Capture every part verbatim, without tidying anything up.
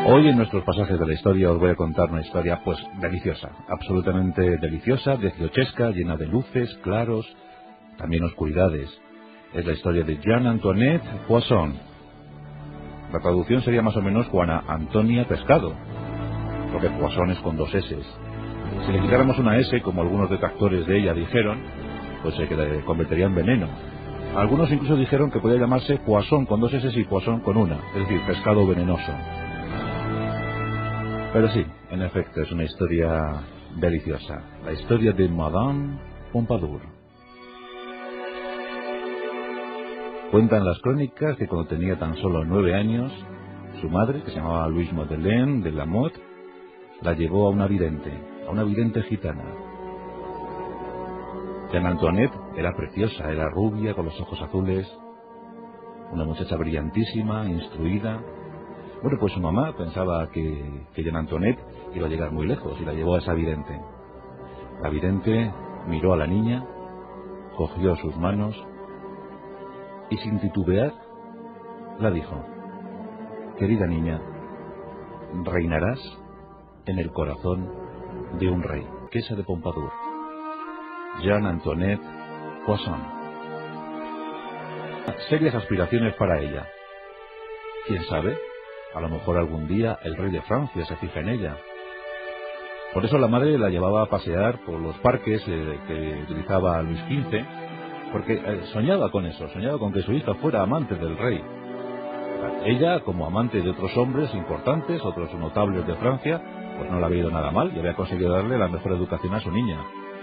Hoy en nuestros pasajes de la historia os voy a contar una historia pues deliciosa, absolutamente deliciosa, dieciochesca, llena de luces, claros, también oscuridades. Es la historia de Jeanne Antoinette Poisson. La traducción sería más o menos Juana Antonia Pescado, porque Poisson es con dos S. Si le quitáramos una S, como algunos detractores de ella dijeron, pues se convertiría en veneno. Algunos incluso dijeron que podía llamarse Poisson con dos S y Poisson con una, es decir, pescado venenoso. Pero sí, en efecto, es una historia deliciosa. La historia de Madame Pompadour. Cuentan las crónicas que cuando tenía tan solo nueve años, su madre, que se llamaba Louise Madeleine de Lamotte, la llevó a una vidente, a una vidente gitana. Jeanne Antoinette era preciosa, era rubia, con los ojos azules, una muchacha brillantísima, instruida. Bueno, pues su mamá pensaba que, que Jeanne Antoinette iba a llegar muy lejos y la llevó a esa vidente. La vidente miró a la niña, cogió sus manos y sin titubear la dijo: querida niña, reinarás en el corazón de un rey. Duquesa de Pompadour, Jeanne Antoinette Poisson. Serias aspiraciones para ella. ¿Quién sabe? A lo mejor algún día el rey de Francia se fija en ella. Por eso la madre la llevaba a pasear por los parques eh, que utilizaba Luis quince, porque eh, soñaba con eso, soñaba con que su hija fuera amante del rey. Ella, como amante de otros hombres importantes, otros notables de Francia, pues no le había ido nada mal y había conseguido darle la mejor educación a su niña.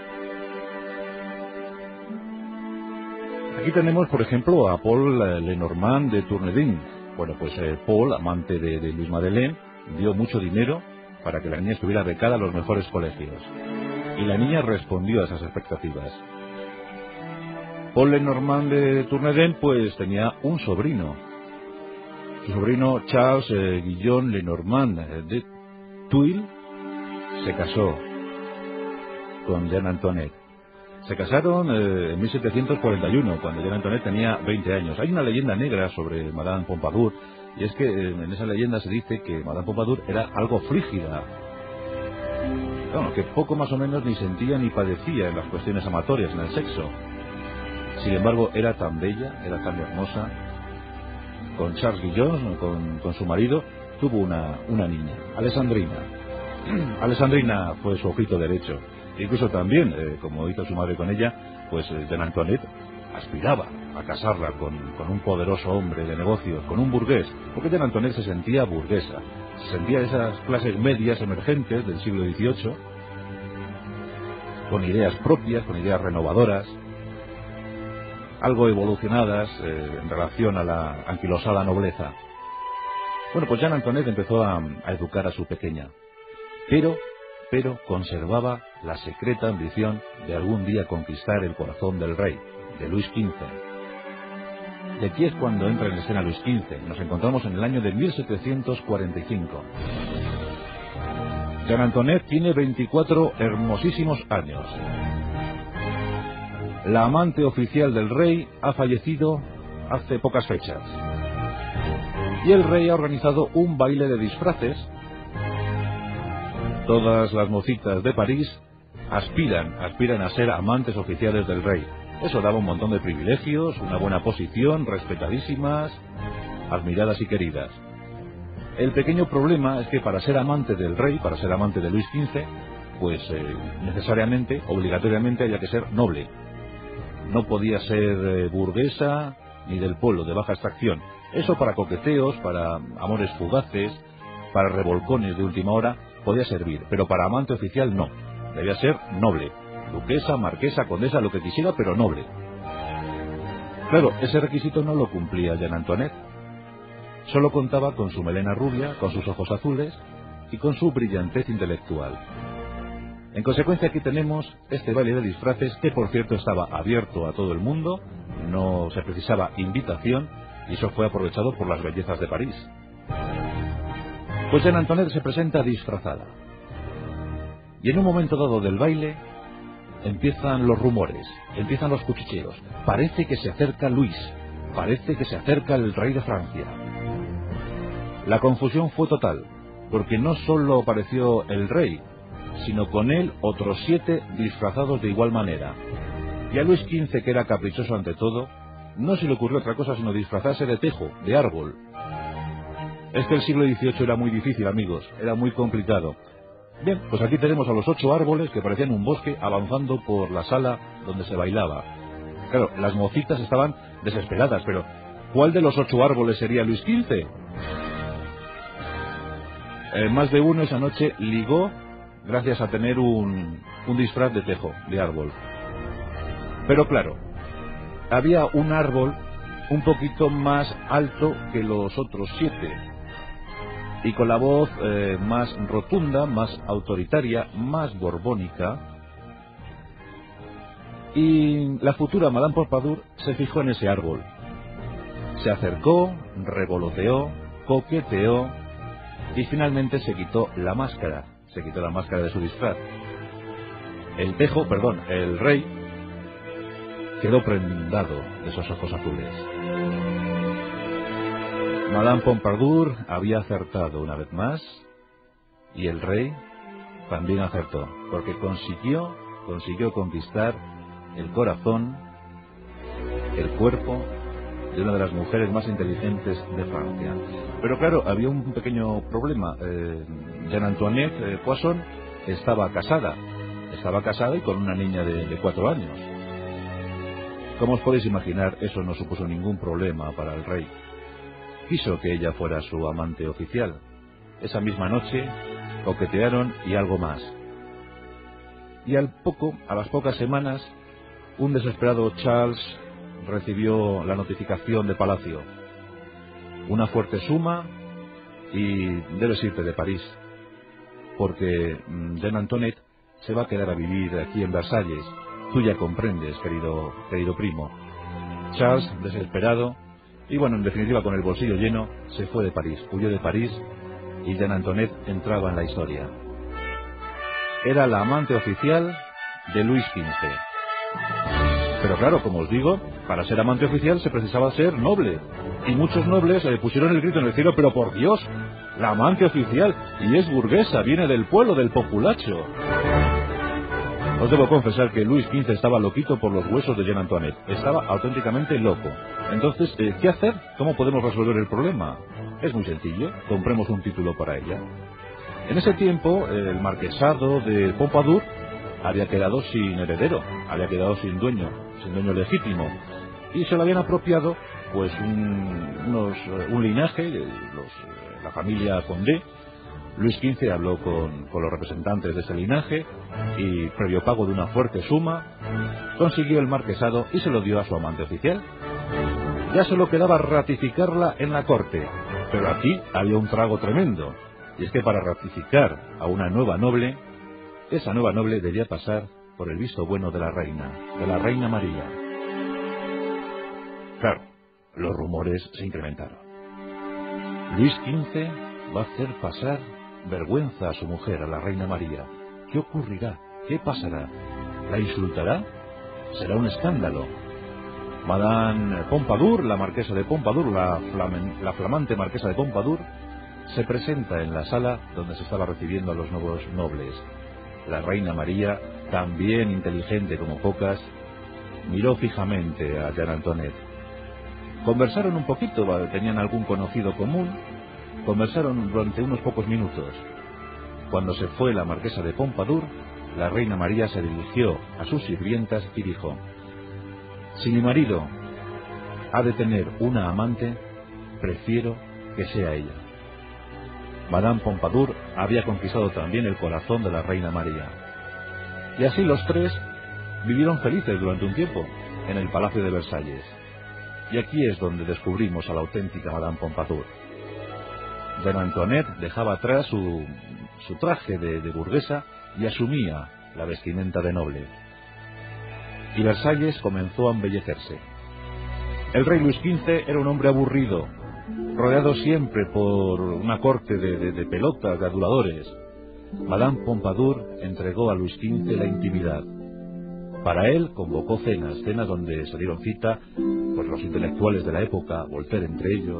Aquí tenemos, por ejemplo, a Paul Lenormand de Tournedin. Bueno, pues eh, Paul, amante de, de Louise Madeleine, dio mucho dinero para que la niña estuviera becada a los mejores colegios. Y la niña respondió a esas expectativas. Paul Lenormand de Tournedin, pues tenía un sobrino. Su sobrino Charles eh, Guillaume Lenormand de Tuile se casó con Jeanne Antoinette. Se casaron eh, en mil setecientos cuarenta y uno, cuando Jeanne Antoinette tenía veinte años. Hay una leyenda negra sobre Madame Pompadour, y es que eh, en esa leyenda se dice que Madame Pompadour era algo frígida. Bueno, que poco más o menos ni sentía ni padecía en las cuestiones amatorias, en el sexo. Sin embargo, era tan bella, era tan hermosa. Con Charles Guillaume, con, con su marido, tuvo una, una niña, Alessandrina. Alessandrina fue su ojito derecho. Incluso también, eh, como hizo su madre con ella, pues eh, Jeanne Antoinette aspiraba a casarla con, con un poderoso hombre de negocios, con un burgués, porque Jeanne Antoinette se sentía burguesa, se sentía de esas clases medias emergentes del siglo dieciocho, con ideas propias, con ideas renovadoras, algo evolucionadas eh, en relación a la anquilosada nobleza. Bueno, pues Jeanne Antoinette empezó a, a educar a su pequeña, pero... pero conservaba la secreta ambición de algún día conquistar el corazón del rey, de Luis quince. Y aquí es cuando entra en escena Luis quince. Nos encontramos en el año de mil setecientos cuarenta y cinco. Jeanne Antoinette tiene veinticuatro hermosísimos años. La amante oficial del rey ha fallecido hace pocas fechas. Y el rey ha organizado un baile de disfraces. Todas las mocitas de París aspiran, aspiran a ser amantes oficiales del rey. Eso daba un montón de privilegios, una buena posición, respetadísimas, admiradas y queridas. El pequeño problema es que para ser amante del rey, para ser amante de Luis quince, pues eh, necesariamente, obligatoriamente había que ser noble. No podía ser eh, burguesa ni del pueblo, de baja extracción. Eso para coqueteos, para amores fugaces, para revolcones de última hora, podía servir, pero para amante oficial no. Debía ser noble, duquesa, marquesa, condesa, lo que quisiera, pero noble. Claro, ese requisito no lo cumplía Jeanne Antoinette. Solo contaba con su melena rubia, con sus ojos azules y con su brillantez intelectual. En consecuencia, aquí tenemos este baile de disfraces, que por cierto estaba abierto a todo el mundo, no se precisaba invitación, y eso fue aprovechado por las bellezas de París. Pues Jeanne Antoinette se presenta disfrazada. Y en un momento dado del baile, empiezan los rumores, empiezan los cuchicheos. Parece que se acerca Luis, parece que se acerca el rey de Francia. La confusión fue total. porque no solo apareció el rey, sino con él otros siete disfrazados de igual manera. Y a Luis quince, que era caprichoso ante todo, no se le ocurrió otra cosa sino disfrazarse de tejo, de árbol. Es que el siglo dieciocho era muy difícil, amigos, era muy complicado. Bien, pues aquí tenemos a los ocho árboles que parecían un bosque avanzando por la sala donde se bailaba. Claro, las mocitas estaban desesperadas, pero ¿cuál de los ocho árboles sería Luis quince? Eh, más de uno esa noche ligó gracias a tener un, un disfraz de tejo, de árbol. Pero claro, había un árbol un poquito más alto que los otros siete, y con la voz eh, más rotunda, más autoritaria, más borbónica. Y la futura Madame Pompadour se fijó en ese árbol. Se acercó, revoloteó, coqueteó y finalmente se quitó la máscara. Se quitó la máscara de su disfraz. El tejo, perdón, el rey quedó prendado de esos ojos azules. Madame Pompadour había acertado una vez más y el rey también acertó, porque consiguió, consiguió conquistar el corazón, el cuerpo de una de las mujeres más inteligentes de Francia. Pero claro, había un pequeño problema. Eh, Jeanne Antoinette eh, Poisson estaba casada, estaba casada y con una niña de, de cuatro años. Como os podéis imaginar, eso no supuso ningún problema para el rey. Quiso que ella fuera su amante oficial. Esa misma noche coquetearon y algo más. Y al poco, a las pocas semanas, un desesperado Charles recibió la notificación de Palacio. Una fuerte suma y debes irte de París, porque Jeanne Antoinette se va a quedar a vivir aquí en Versalles. Tú ya comprendes, querido, querido primo. Charles, desesperado, y bueno, en definitiva con el bolsillo lleno, se fue de París, huyó de París, y Jeanne Antoinette entraba en la historia. Era la amante oficial de Luis quince. Pero claro, como os digo, para ser amante oficial se precisaba ser noble. Y muchos nobles le pusieron el grito en el cielo, pero por Dios, la amante oficial, y es burguesa, viene del pueblo, del populacho. Os debo confesar que Luis quince estaba loquito por los huesos de Jeanne Antoinette. Estaba auténticamente loco. Entonces, eh, ¿qué hacer? ¿Cómo podemos resolver el problema? Es muy sencillo, compremos un título para ella. En ese tiempo, el marquesado de Pompadour había quedado sin heredero, había quedado sin dueño, sin dueño legítimo, y se lo habían apropiado pues un, unos, un linaje, los, la familia Condé. Luis quince habló con, con los representantes de ese linaje y, previo pago de una fuerte suma, consiguió el marquesado y se lo dio a su amante oficial. Ya solo quedaba ratificarla en la corte, pero aquí había un trago tremendo, y es que para ratificar a una nueva noble, esa nueva noble debía pasar por el visto bueno de la reina, de la reina María. Claro, los rumores se incrementaron. Luis quince va a hacer pasar vergüenza a su mujer, a la reina María. ¿Qué ocurrirá? ¿Qué pasará? ¿La insultará? Será un escándalo. Madame Pompadour, la marquesa de Pompadour, la, flamen, la flamante marquesa de Pompadour, se presenta en la sala donde se estaba recibiendo a los nuevos nobles. La reina María, también inteligente como pocas, miró fijamente a Jeanne Antoinette. Conversaron un poquito, tenían algún conocido común, conversaron durante unos pocos minutos. Cuando se fue la marquesa de Pompadour, la reina María se dirigió a sus sirvientas y dijo: si mi marido ha de tener una amante, prefiero que sea ella. Madame Pompadour había conquistado también el corazón de la reina María. Y así los tres vivieron felices durante un tiempo en el Palacio de Versalles. Y aquí es donde descubrimos a la auténtica Madame Pompadour. Jeanne Antoinette dejaba atrás su, su traje de, de burguesa y asumía la vestimenta de noble. Y Versalles comenzó a embellecerse. El rey Luis quince era un hombre aburrido, rodeado siempre por una corte de, de, de pelotas, de aduladores. Madame Pompadour entregó a Luis quince la intimidad. Para él convocó cenas, cenas donde se dieron cita pues los intelectuales de la época, Voltaire entre ellos,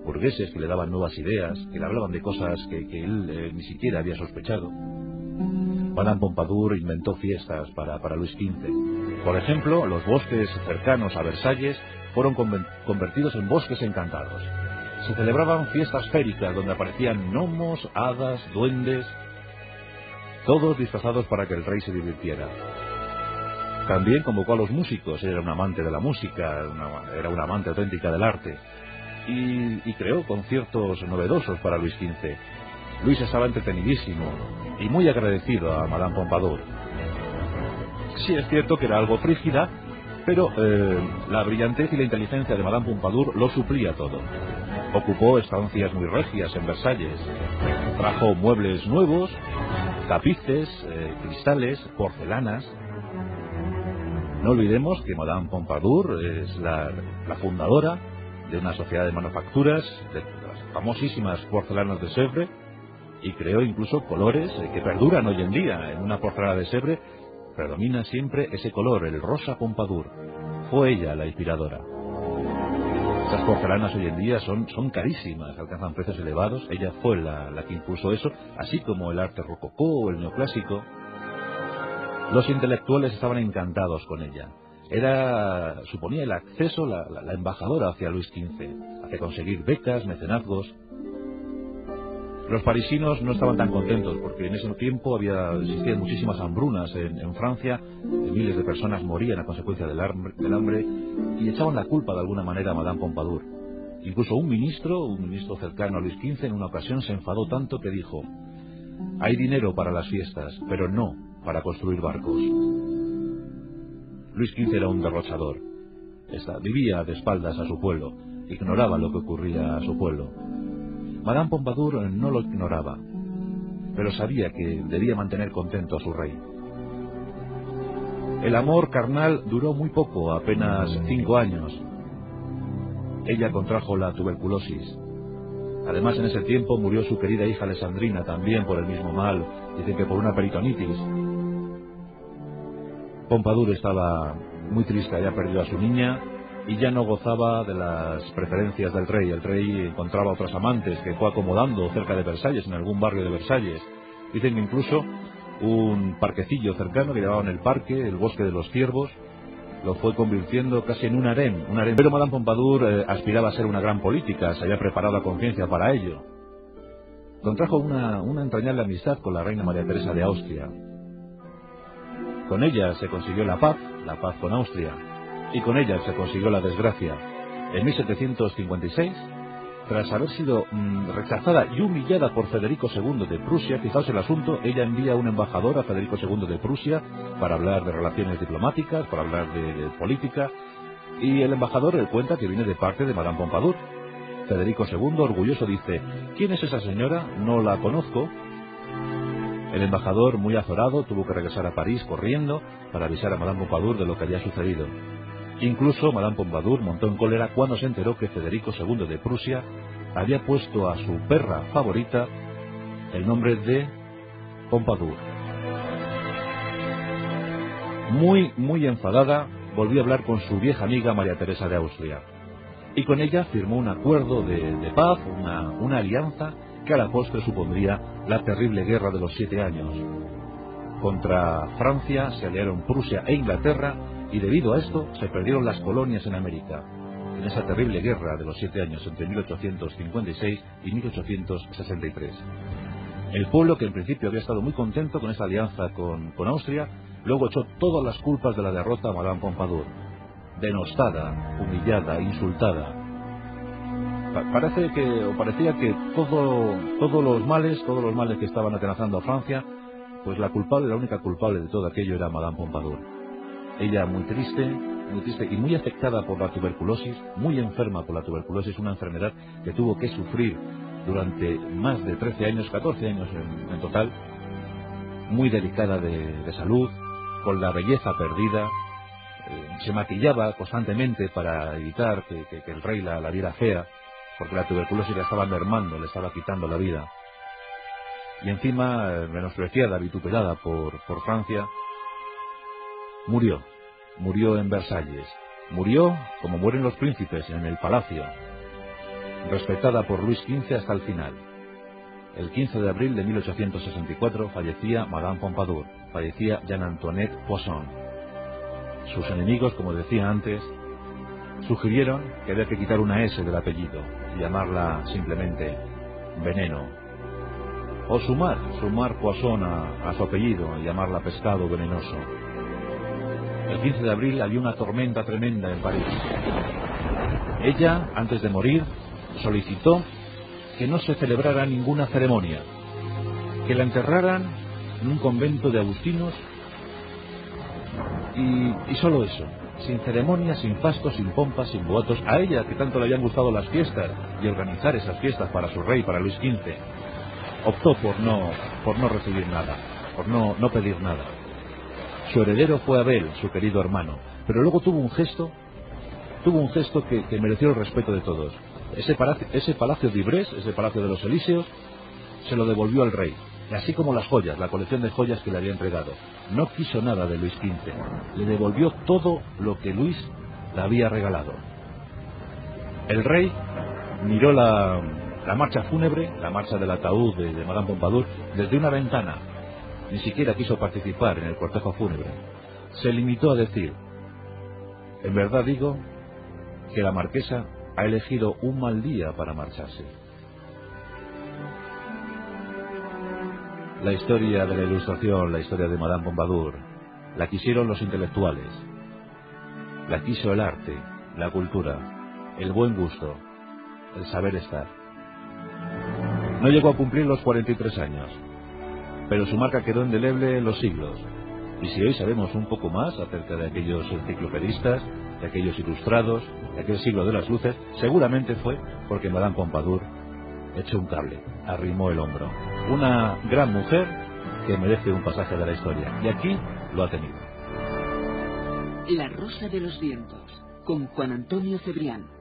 burgueses que le daban nuevas ideas, que le hablaban de cosas que, que él eh, ni siquiera había sospechado. Madame Pompadour inventó fiestas para, para Luis quince. Por ejemplo, los bosques cercanos a Versalles fueron convertidos en bosques encantados. Se celebraban fiestas féricas donde aparecían gnomos, hadas, duendes, todos disfrazados para que el rey se divirtiera. También convocó a los músicos, era un amante de la música, una, era una amante auténtica del arte, y, y creó conciertos novedosos para Luis quince. Luis estaba entretenidísimo y muy agradecido a Madame Pompadour. Sí es cierto que era algo frígida, pero eh, la brillantez y la inteligencia de Madame Pompadour lo suplía todo. Ocupó estancias muy regias en Versalles, trajo muebles nuevos, tapices, eh, cristales, porcelanas. No olvidemos que Madame Pompadour es la, la fundadora de una sociedad de manufacturas, de las famosísimas porcelanas de Sèvres, y creó incluso colores eh, que perduran hoy en día. En una porcelana de Sèvres predomina siempre ese color, el rosa Pompadour. Fue ella la inspiradora. Estas porcelanas hoy en día son, son carísimas, alcanzan precios elevados. Ella fue la, la que impulsó eso, así como el arte rococó o el neoclásico. Los intelectuales estaban encantados con ella. Era, suponía el acceso, la, la, la embajadora hacia Luis quince, hacia conseguir becas, mecenazgos. Los parisinos no estaban tan contentos porque en ese tiempo había existían muchísimas hambrunas en, en Francia, miles de personas morían a consecuencia del hambre, del hambre y echaban la culpa de alguna manera a Madame Pompadour. Incluso un ministro, un ministro cercano a Luis quince, en una ocasión se enfadó tanto que dijo: hay dinero para las fiestas, pero no para construir barcos. Luis quince era un derrochador. Esta, vivía de espaldas a su pueblo, ignoraba lo que ocurría a su pueblo. Madame Pompadour no lo ignoraba, pero sabía que debía mantener contento a su rey. El amor carnal duró muy poco, apenas cinco años. Ella contrajo la tuberculosis. Además, en ese tiempo murió su querida hija Alessandrina, también por el mismo mal, dicen que por una peritonitis. Pompadour estaba muy triste, había perdido a su niña y ya no gozaba de las preferencias del rey. El rey encontraba otras amantes que fue acomodando cerca de Versalles, en algún barrio de Versalles. Dicen que incluso un parquecillo cercano que llamaban el parque, el bosque de los ciervos, lo fue convirtiendo casi en un harén, un harén. Pero Madame Pompadour eh, aspiraba a ser una gran política, se había preparado a conciencia para ello. Contrajo una, una entrañable amistad con la reina María Teresa de Austria. Con ella se consiguió la paz, la paz con Austria, y con ella se consiguió la desgracia. En mil setecientos cincuenta y seis, tras haber sido mmm, rechazada y humillada por Federico segundo de Prusia, fijaos el asunto, ella envía un embajador a Federico segundo de Prusia para hablar de relaciones diplomáticas, para hablar de, de política, y el embajador le cuenta que viene de parte de Madame Pompadour. Federico segundo, orgulloso, dice: ¿quién es esa señora? No la conozco. El embajador, muy azorado, tuvo que regresar a París corriendo para avisar a Madame Pompadour de lo que había sucedido. Incluso Madame Pompadour montó en cólera cuando se enteró que Federico segundo de Prusia había puesto a su perra favorita el nombre de Pompadour. Muy, muy enfadada, volvió a hablar con su vieja amiga María Teresa de Austria. Y con ella firmó un acuerdo de, de paz, una, una alianza que a la postre supondría la terrible guerra de los siete años. Contra Francia se aliaron Prusia e Inglaterra, y debido a esto se perdieron las colonias en América, en esa terrible guerra de los siete años entre mil ochocientos cincuenta y seis y mil ochocientos sesenta y tres. El pueblo, que en principio había estado muy contento con esa alianza con, con Austria, luego echó todas las culpas de la derrota a Madame Pompadour. Denostada, humillada, insultada. Parece que, o parecía que todo, todos los males, todos los males que estaban atenazando a Francia, pues la culpable, la única culpable de todo aquello era Madame Pompadour. Ella muy triste, muy triste y muy afectada por la tuberculosis, muy enferma por la tuberculosis, una enfermedad que tuvo que sufrir durante más de trece años, catorce años en, en total, muy delicada de, de salud, con la belleza perdida, eh, se maquillaba constantemente para evitar que, que, que el rey la, la viera fea, porque la tuberculosis la estaba mermando, le estaba quitando la vida. Y encima, eh, menospreciada, vituperada por, por Francia, murió. Murió en Versalles. Murió como mueren los príncipes, en el palacio. respetada por Luis quince hasta el final. El quince de abril de mil ochocientos sesenta y cuatro fallecía Madame Pompadour, fallecía Jeanne-Antoinette Poisson. Sus enemigos, como decía antes, sugirieron que había que quitar una S del apellido y llamarla simplemente Veneno. O sumar, sumar Poisson a, a su apellido y llamarla Pescado Venenoso. El quince de abril había una tormenta tremenda en París. Ella, antes de morir, solicitó que no se celebrara ninguna ceremonia, que la enterraran en un convento de agustinos y, y solo eso, sin ceremonias, sin fastos, sin pompas, sin boatos. A ella, que tanto le habían gustado las fiestas y organizar esas fiestas para su rey, para Luis quince, optó por no, por no recibir nada, por no, no pedir nada. Su heredero fue Abel, su querido hermano, pero luego tuvo un gesto, tuvo un gesto que, que mereció el respeto de todos. Ese palacio, ese palacio de Ibrés, ese palacio de los Elíseos, se lo devolvió al rey, así como las joyas, la colección de joyas que le había entregado. No quiso nada de Luis quince, le devolvió todo lo que Luis le había regalado. El rey miró la, la marcha fúnebre, la marcha del ataúd de, de Madame Pompadour, desde una ventana. Ni siquiera quiso participar en el cortejo fúnebre. Se limitó a decir: en verdad digo que la marquesa ha elegido un mal día para marcharse. La historia de la Ilustración, la historia de Madame Pompadour, la quisieron los intelectuales, la quiso el arte, la cultura, el buen gusto, el saber estar. No llegó a cumplir los cuarenta y tres años, pero su marca quedó indeleble en los siglos. Y si hoy sabemos un poco más acerca de aquellos enciclopedistas, de aquellos ilustrados, de aquel siglo de las luces, seguramente fue porque Madame Pompadour echó un cable, arrimó el hombro. Una gran mujer que merece un pasaje de la historia, y aquí lo ha tenido. La rosa de los vientos, con Juan Antonio Cebrián.